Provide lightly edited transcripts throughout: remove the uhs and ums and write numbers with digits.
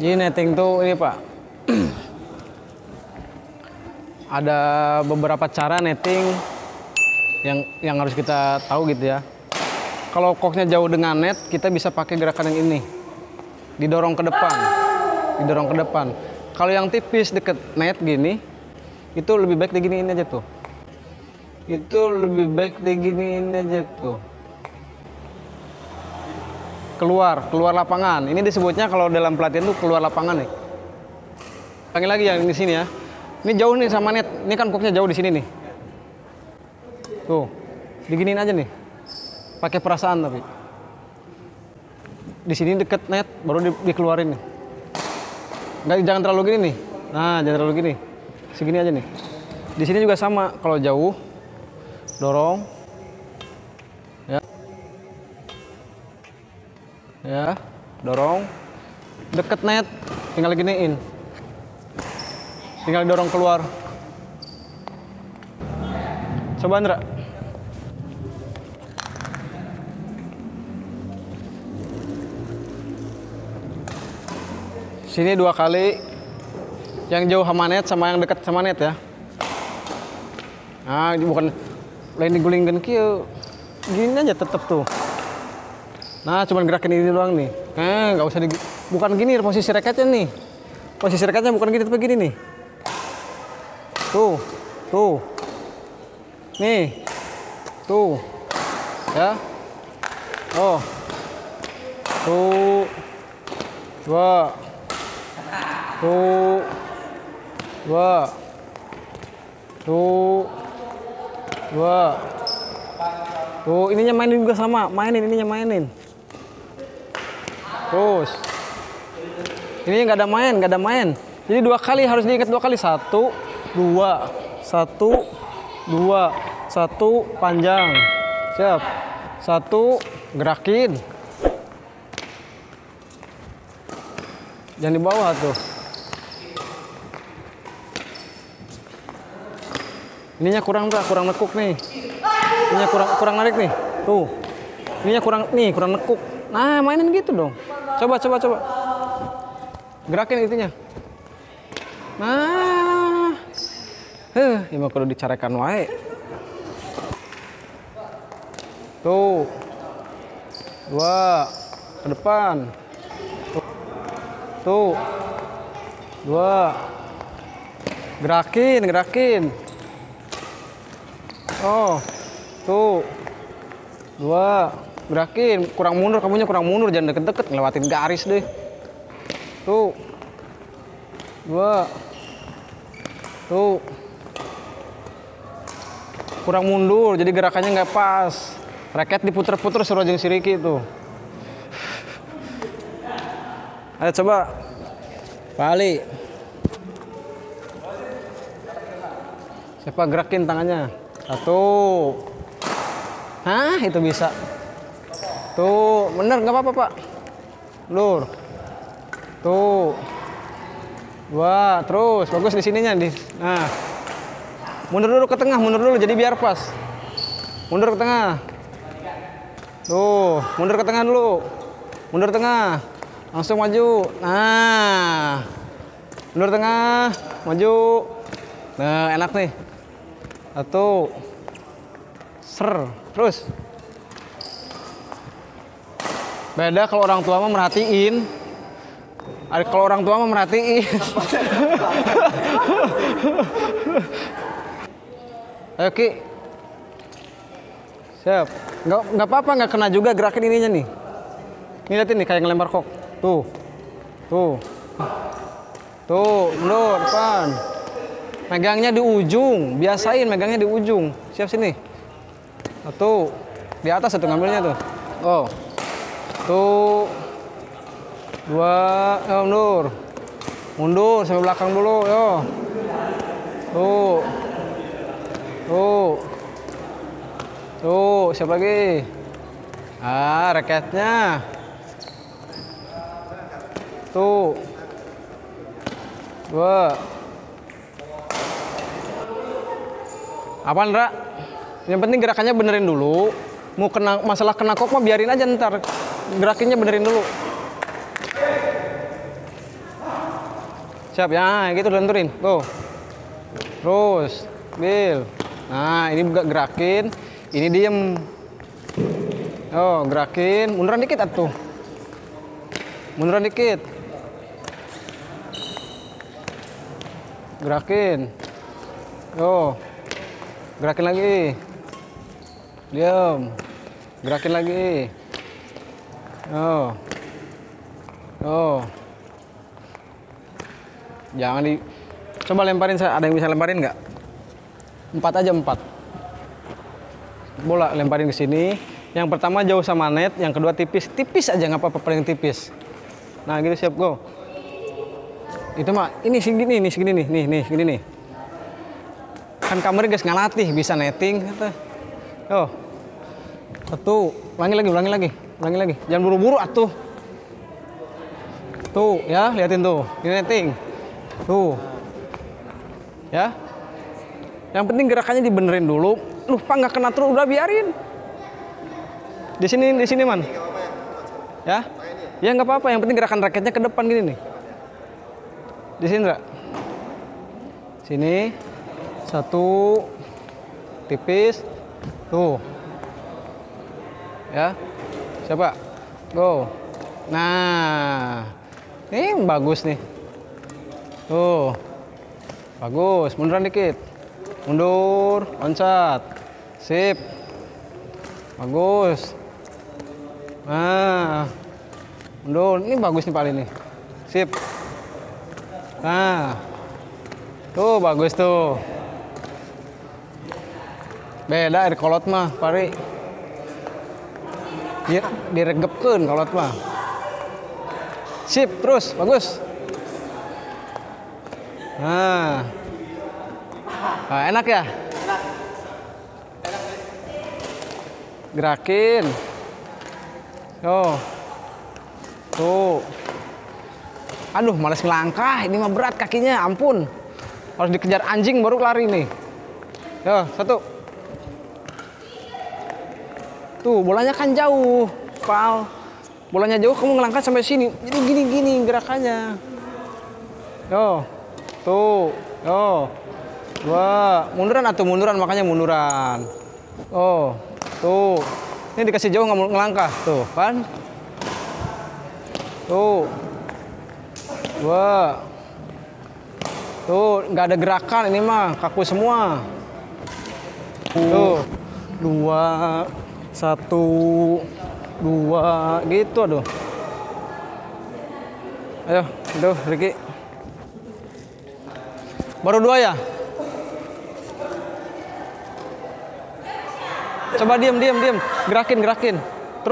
Jadi netting tuh ini Pak, ada beberapa cara netting yang harus kita tahu gitu ya. Kalau koknya jauh dengan net, kita bisa pakai gerakan yang ini, didorong ke depan, didorong ke depan. Kalau yang tipis deket net gini, itu lebih baik diginiin aja tuh. Itu lebih baik diginiin aja tuh. Keluar lapangan. Ini disebutnya kalau dalam pelatihan tuh keluar lapangan nih. Panggil lagi yang di sini ya. Ini jauh nih sama net. Ini kan koknya jauh di sini nih. Tuh, diginiin aja nih. Pakai perasaan tapi. Di sini deket net, baru dikeluarin nih. Jangan terlalu gini nih. Nah, jangan terlalu gini. Segini aja nih. Di sini juga sama. Kalau jauh, dorong. Ya, dorong deket net, tinggal giniin, tinggal dorong keluar. Coba Andra. Sini 2 kali, yang jauh sama net sama yang dekat sama net ya. Nah, bukan lain digulingkan kieu, gini aja tetep tuh. Nah, cuman gerakin ini doang nih. Nggak usah bukan gini posisi raketnya nih. Posisi raketnya bukan gini tapi gini nih. Tuh, tuh. Nih. Tuh. Ya. Oh. Tuh. 2. Tuh. 2. Tuh. 2. Tuh, ininya mainin juga sama. Mainin ininya mainin. Terus, ini nggak ada main. Jadi 2 kali harus diingat 2 kali. 1, 2, 1, 2, 1 panjang. Siap. 1 gerakin. Jangan di bawah tuh. Ininya kurang nekuk nih. Ininya kurang narik nih. Tuh. Ininya kurang nekuk. Nah, mainin gitu dong. Coba. Gerakin itunya. Nah. Ini mah kudu dicarekan wae. Tuh. 2. Ke depan. Tuh. 2. Gerakin. Oh. Tuh. 2. Gerakin, kurang mundur, jangan deket-deket, ngelewatin garis deh. Tuh. 2. Tuh. Kurang mundur, jadi gerakannya nggak pas. Raket diputer-puter suruh jeung si Riki tuh. Ayo coba. Balik. Siapa gerakin tangannya? 1. Hah, itu bisa. Tuh, bener nggak apa-apa Pak. Lur. Tuh. 2, terus bagus di sininya Nah. Mundur dulu ke tengah, jadi biar pas. Mundur ke tengah. Tuh, mundur ke tengah dulu. Mundur tengah. Langsung maju. Nah. Mundur tengah, maju. Nah, enak nih. 1. Terus. Beda kalau orang tua mah merhatiin. Kalau orang tua mah merhatiin. Ayo Ki. Siap. Nggak apa-apa, nggak kena juga gerakin ininya nih. Ini liatin nih kayak ngelempar kok. Tuh. Mundur depan. Megangnya di ujung. Biasain megangnya di ujung. Siap sini. 1. Di atas itu ngambilnya tuh. Oh. Tuh. 2. Mundur sampai belakang dulu, yo. Tuh, siapa lagi? Raketnya. Tuh. 2. Apaan, Ra? Yang penting gerakannya benerin dulu. Mau masalah kena kok mah biarin aja ntar. Gerakinnya benerin dulu. Siap ya, gitu lenturin. Go. Terus, Bil. Nah, ini gerakin, ini diem. Oh, gerakin, munduran dikit atuh. Munduran dikit. Gerakin. Oh. Gerakin lagi. Diam. Gerakin lagi. Oh. Oh. Jangan di... Coba lemparin, ada yang bisa lemparin nggak? 4 aja, 4. Bola lemparin ke sini. Yang pertama jauh sama net, yang kedua tipis. Tipis aja, nggak apa-apa, paling tipis. Nah, gitu, siap, go. Itu mah, ini segini nih, segini nih, segini nih. Kan kameranya guys ngelatih, bisa netting. Oh. Satu, ulangi lagi. Jangan buru-buru atuh. Tuh, ya, liatin tuh. Ini netting. Tuh. Ya. Yang penting gerakannya dibenerin dulu. Lupa nggak kena terus, udah biarin. Di sini man. Ya. Ya nggak apa-apa, yang penting gerakan raketnya ke depan gini nih. Di sini, Ndra. Sini. Satu. Tipis. Tuh. Ya. Siapa? Go. Nah. Ini bagus nih. Tuh. Bagus, munduran dikit. Mundur, loncat. Sip. Bagus. Nah. Mundur, ini bagus nih paling nih. Sip. Nah. Tuh, bagus tuh. Beda air kolot mah, pari. Diregepkeun kolot mah. Sip, terus, bagus. Nah, enak ya? Gerakin. Oh. Tuh. Aduh, malas ngelangkah. Ini mah berat kakinya, ampun. Harus dikejar anjing baru lari nih. Yo, satu. Tuh, bolanya kan jauh, Pal. Bolanya jauh, kamu ngelangkah sampai sini. Jadi gini-gini gerakannya. Yo. Tuh, oh, 2, munduran atau munduran, makanya munduran. Oh, tuh, ini dikasih jauh nggak mau ngelangkah, tuh kan? Tuh, 2, tuh nggak ada gerakan ini mah, kaku semua. Tuh, 2, 1, 2, gitu, aduh. Ayo, aduh, Ricky. Baru 2 ya? Coba diam. Gerakin.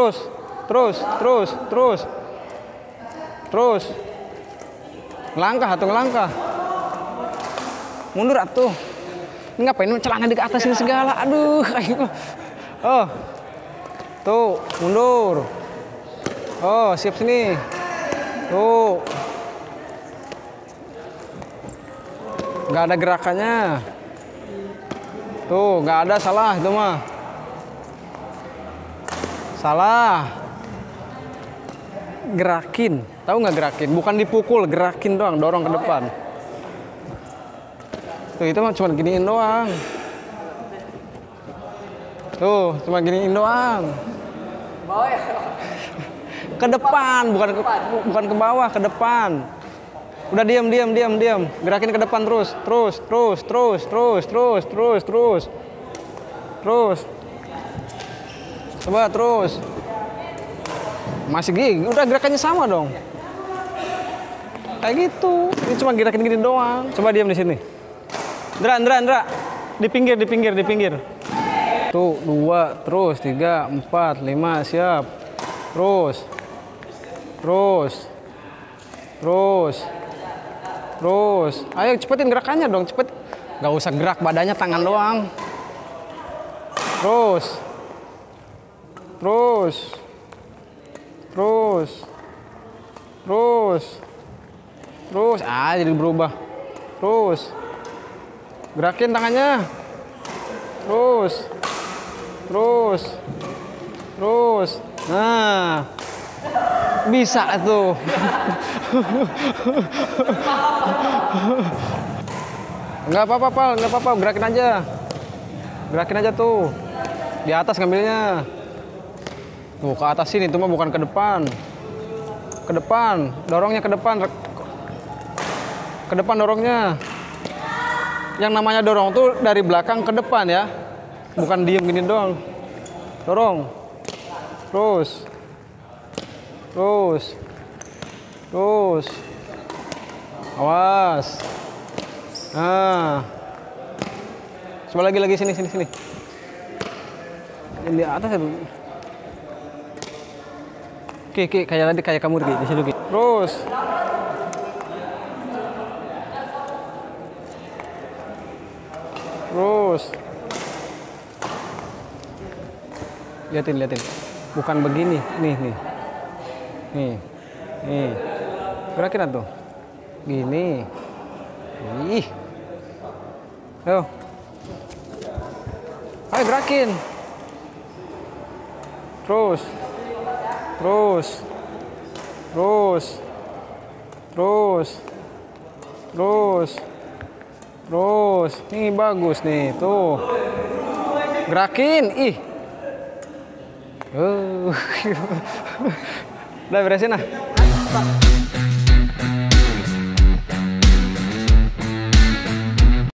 Terus. Ngelangkah. Mundur atuh. Ini ngapain celana di atas ini segala? Aduh. Oh. Tuh, mundur. Oh, siap sini. Tuh. Nggak ada gerakannya. Tuh, nggak ada, salah itu mah. Salah. Gerakin. Tahu nggak gerakin? Bukan dipukul, gerakin doang, dorong ke depan. Tuh, itu mah cuma giniin doang. Tuh, cuma giniin doang. Ke depan, bukan ke bawah, ke depan. Udah diam. Gerakin ke depan terus. Coba terus. Masih gini, udah gerakannya sama dong. Kayak gitu. Ini cuma gerakin gini doang. Coba diam di sini. Ndra. Di pinggir. Tuh, 2, terus 3, 4, 5, siap. Terus, ayo cepetin gerakannya dong, cepet. Gak usah gerak badannya, tangan doang. Terus. Jadi berubah. Terus. Gerakin tangannya. Terus. Nah. Bisa tuh. Nggak apa-apa, Pal. Nggak apa-apa. Gerakin aja. Gerakin aja tuh. Di atas ngambilnya. Tuh, ke atas sini. Itu mah bukan ke depan. Ke depan. Dorongnya ke depan. Ke depan dorongnya. Yang namanya dorong tuh dari belakang ke depan ya. Bukan diem gini doang. Dorong. Terus. Terus. Terus. Awas. Nah. Coba lagi sini. Di atas ya. Oke, kayak tadi kayak kamu di situ. Terus. Terus. Liatin. Bukan begini. Nih. Gerakin atuh. Gini. Ih. Ayo. Ayo gerakin. Terus. Nih bagus nih, tuh. Gerakin. Ih. Udah beresin ah.